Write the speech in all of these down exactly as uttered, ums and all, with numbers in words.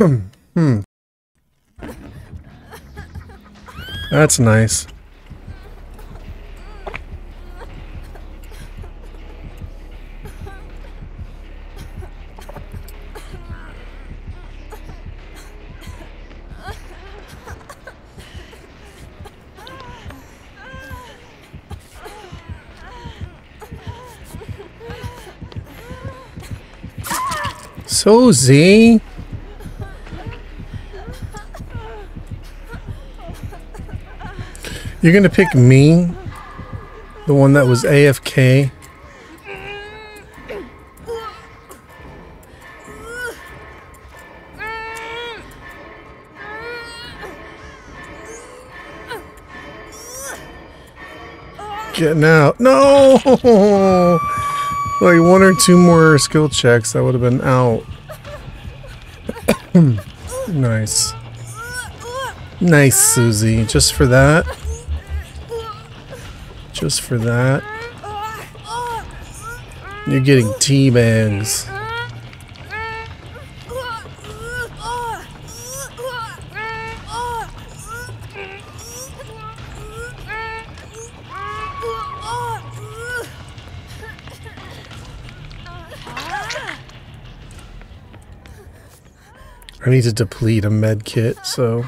Hmm. That's nice. Suzie. You're gonna pick me? The one that was A F K? Getting out. No! Like one or two more skill checks, that would have been out. Nice. Nice, Suzie. Just for that. Just for that. You're getting tea bags. I need to deplete a med kit, so...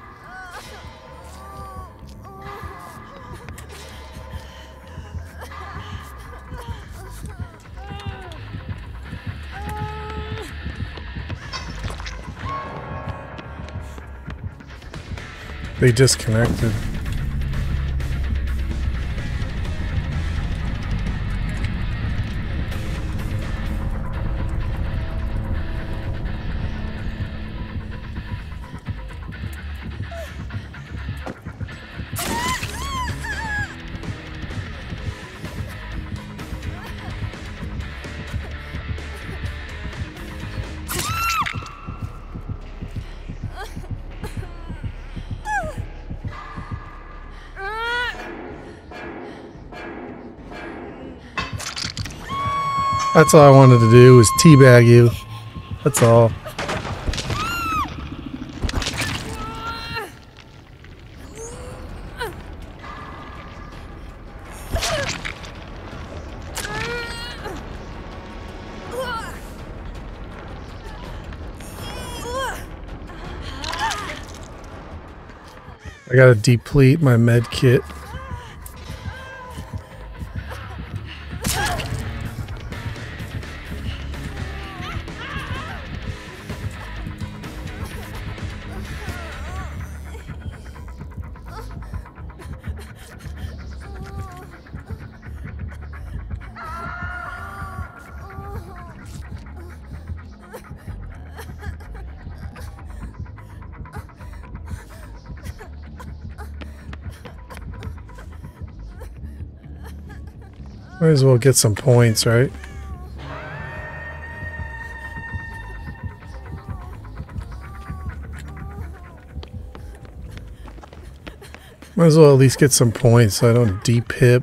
They disconnected. That's all I wanted to do was teabag you. That's all. I gotta deplete my med kit. Might as well get some points, right? Might as well at least get some points so I don't deep hip.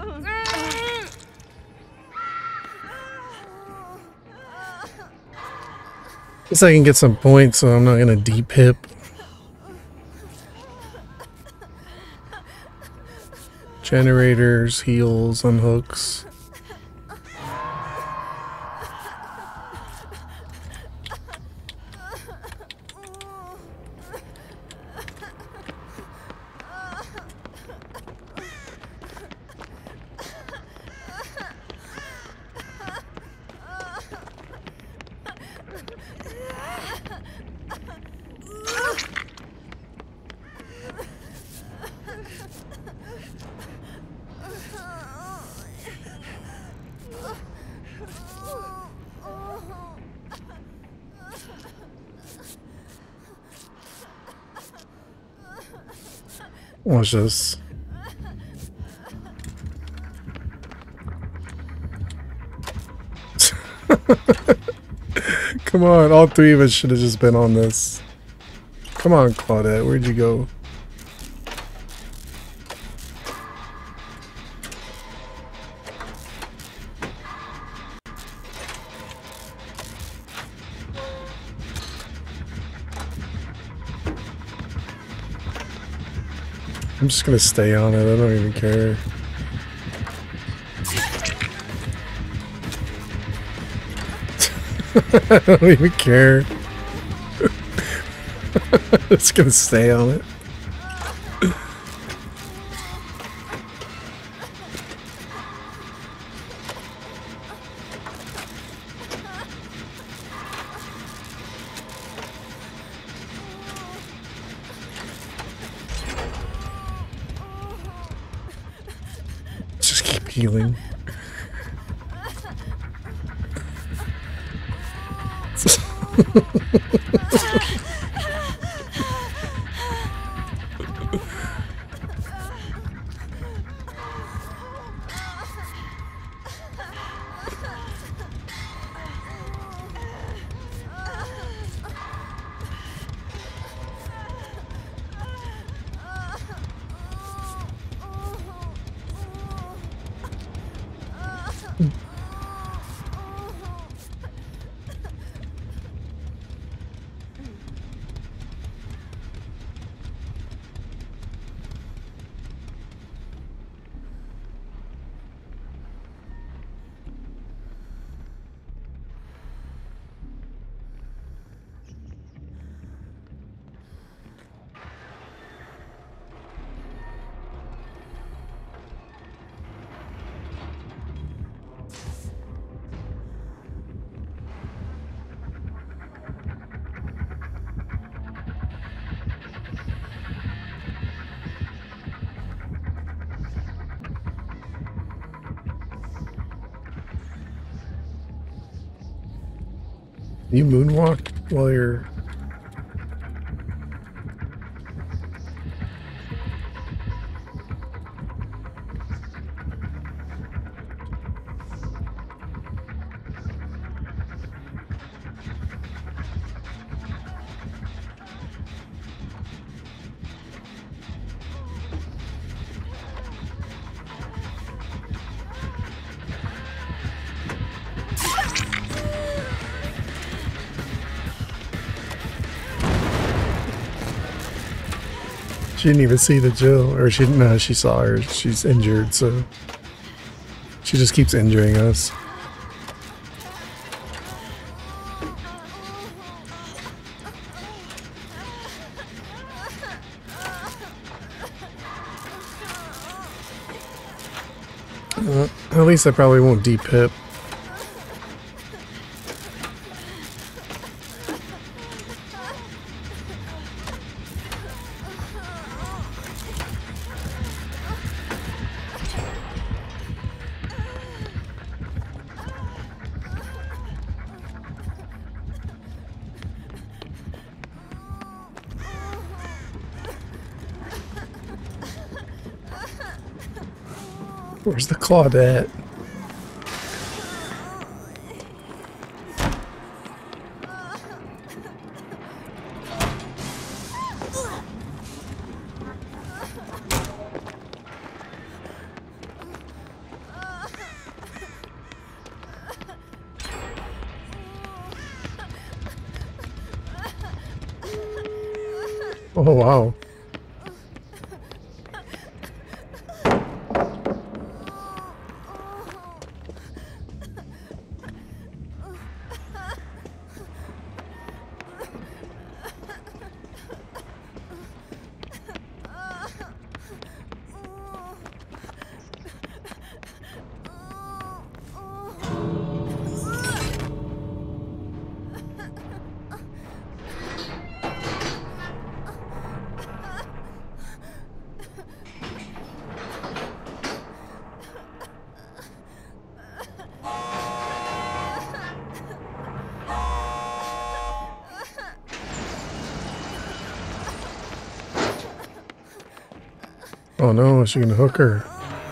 Guess I can get some points, so I'm not gonna deep hip. Generators, heals, unhooks. Watch this. Come on, all three of us should have just been on this. Come on, Claudette, where'd you go? I'm just gonna stay on it, I don't even care. I don't even care. Just gonna stay on it. Just keep healing. You moonwalk while you're... She didn't even see the Jill, or she didn't know she saw her. She's injured, so she just keeps injuring us. Uh, at least I probably won't deep hip. Where's the Claudette? Oh, wow. Oh no, is she gonna hook her?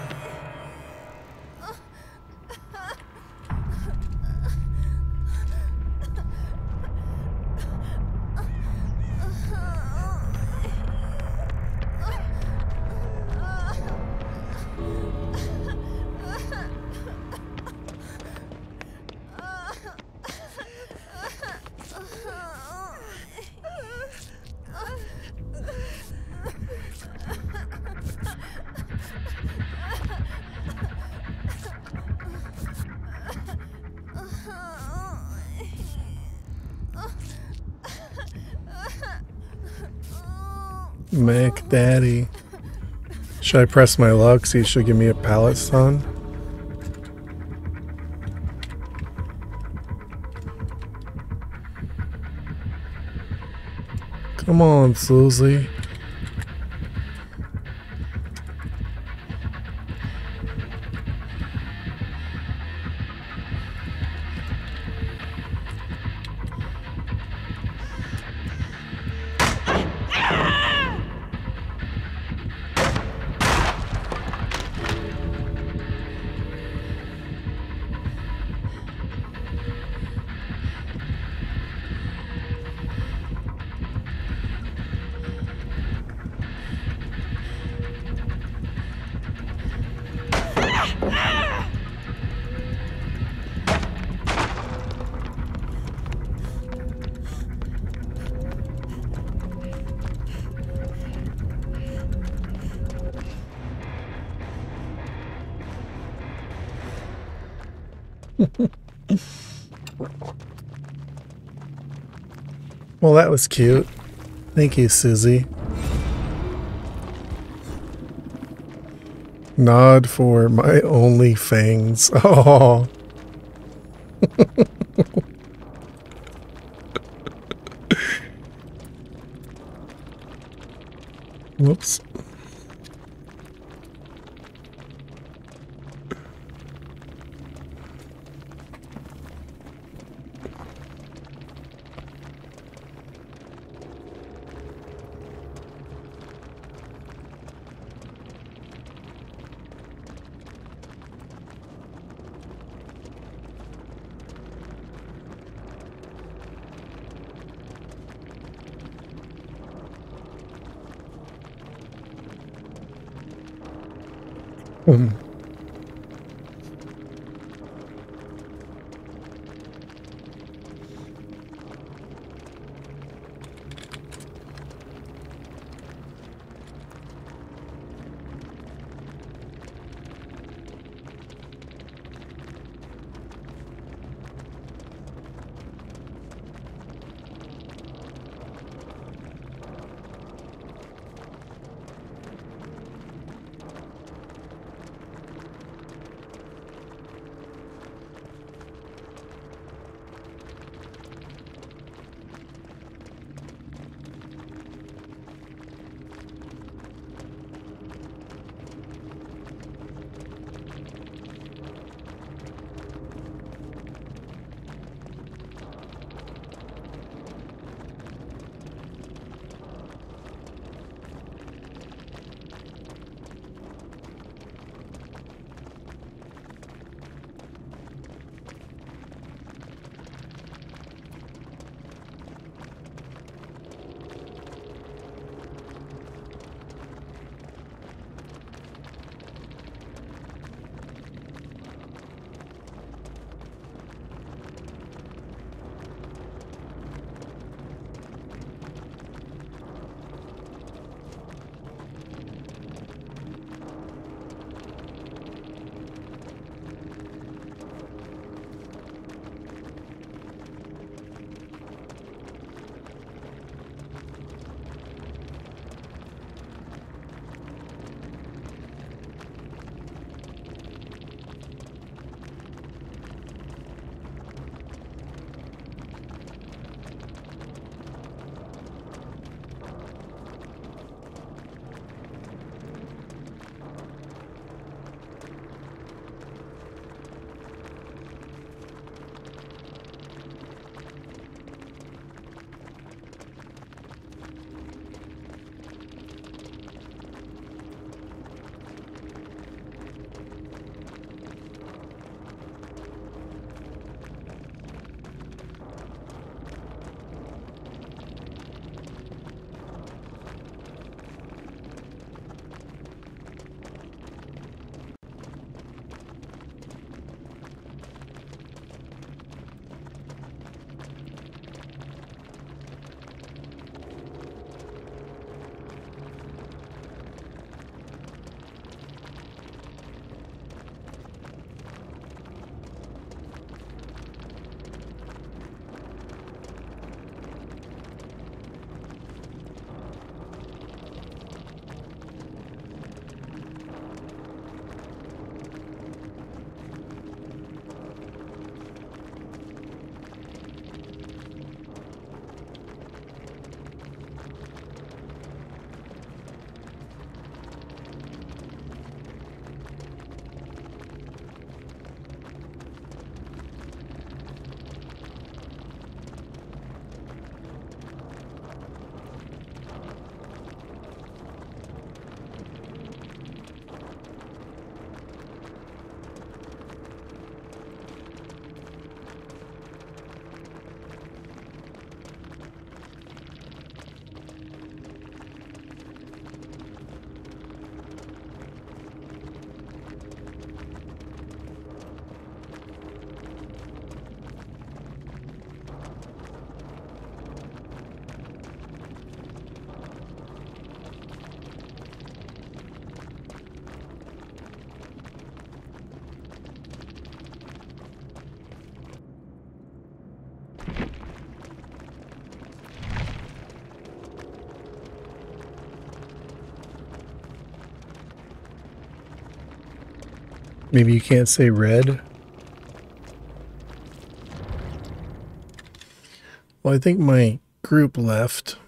Mac Daddy. Should I press my luck? See, she'll give me a pallet stun. Come on, Suzie. Well, that was cute. Thank you, Suzie. Nod for my only fangs. Oh. Whoops. Hmm. Maybe you can't say red. Well, I think my group left.